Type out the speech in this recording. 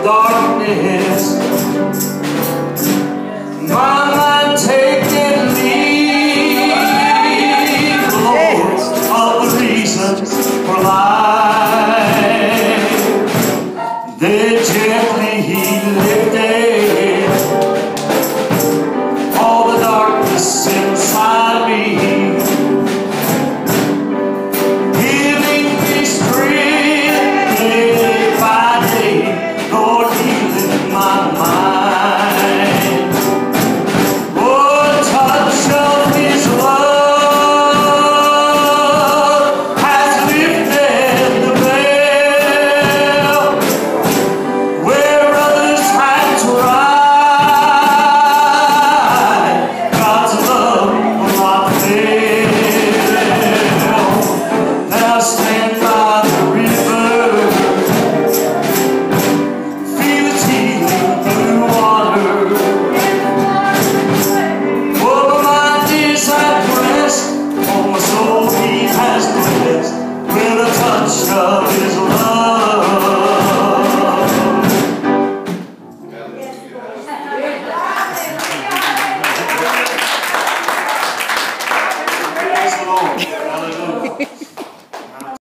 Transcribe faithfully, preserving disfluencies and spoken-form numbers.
darkness. My mind taking leave, Lord, of the reasons for life. They gently He lifted all the darkness inside me, giving me strength day by day, Lord, healing my mind. Oh, touch of His love has lifted the veil where others had to ride. God's love will not fail. Now stand by the river, feel its healing blue water. Oh, my mind is at rest, oh, my soul He has blessed with a touch of His love. Praise the Lord.